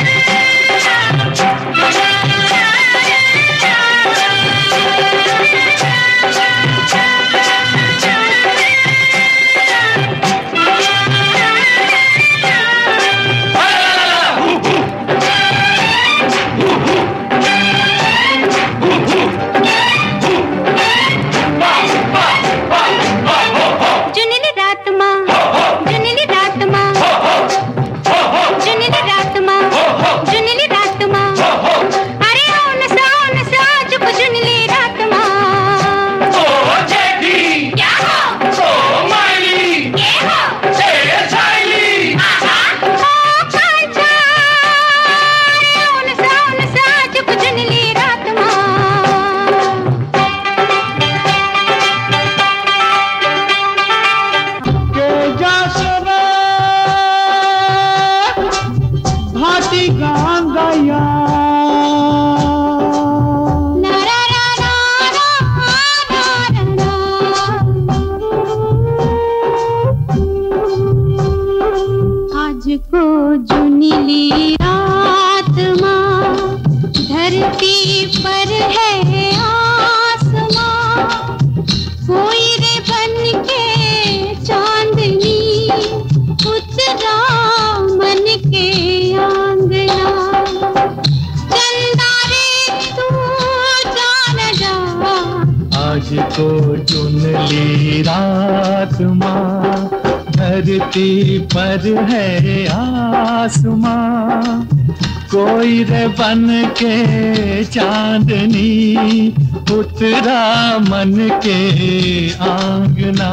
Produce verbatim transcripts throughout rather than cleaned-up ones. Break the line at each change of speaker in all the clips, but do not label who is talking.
को जुनिली रात माँ, धरती पर है आसमां, कोई रे बन के चांदनी उतरा मन के आंगना। चंदा रे तू जान जा,
आज को जुनली रात माँ, धरती पर है आसमां, कोई रे बन के चांदनी उतरा मन के आंगना।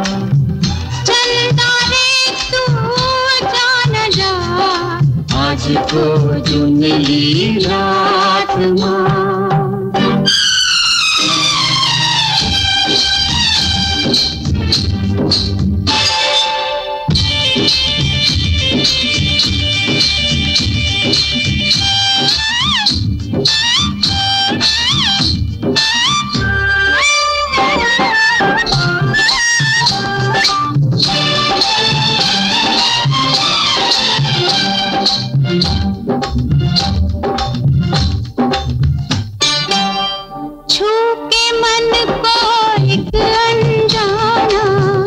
चंदा रे तू जान जा,
आज को जुनली रात माँ।
छू के मन को एक अनजाना,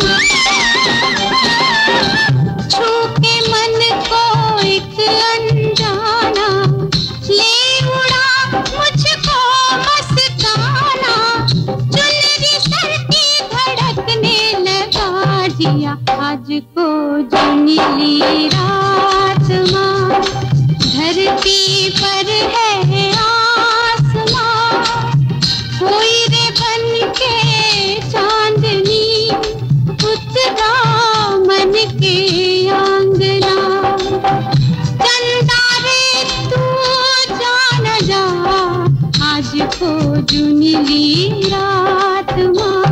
छू के मन को एक अनजाना, ले उड़ा मुझको मस्ताना। चुनरी सर की धड़कने लगा दिया, आज को जुनली रात माँ, धरती पर है आसमां, कोई रे बन के चांदनी उतरा मन के आंगना। चंदा रे तू जान जा, आज को जुनली रात माँ।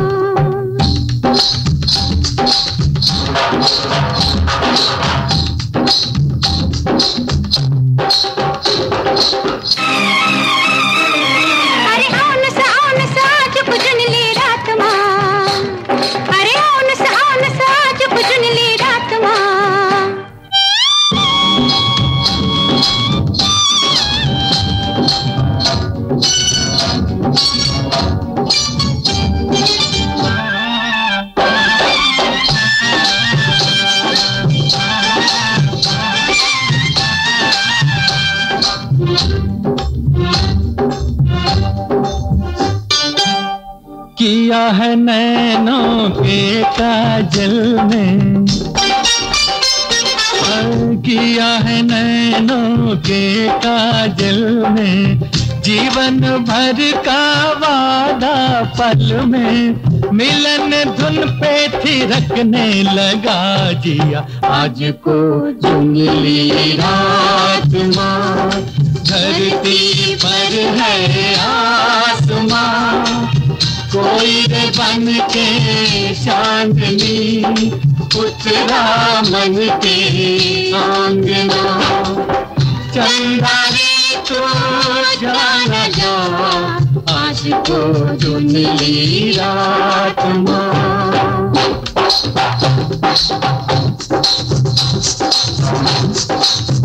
किया है नैनों के काजल में, किया है नैनों के काजल में, जीवन भर का वादा पल में, मिलन धुन पे थिरकने लगा जिया, आज को जुनली रात माँ, धरती पर है आसमां, कोई रे बन के चांदनी उतरा मन के आंगना। चंदा रे तू जान जा, आज को जुनली रात माँ।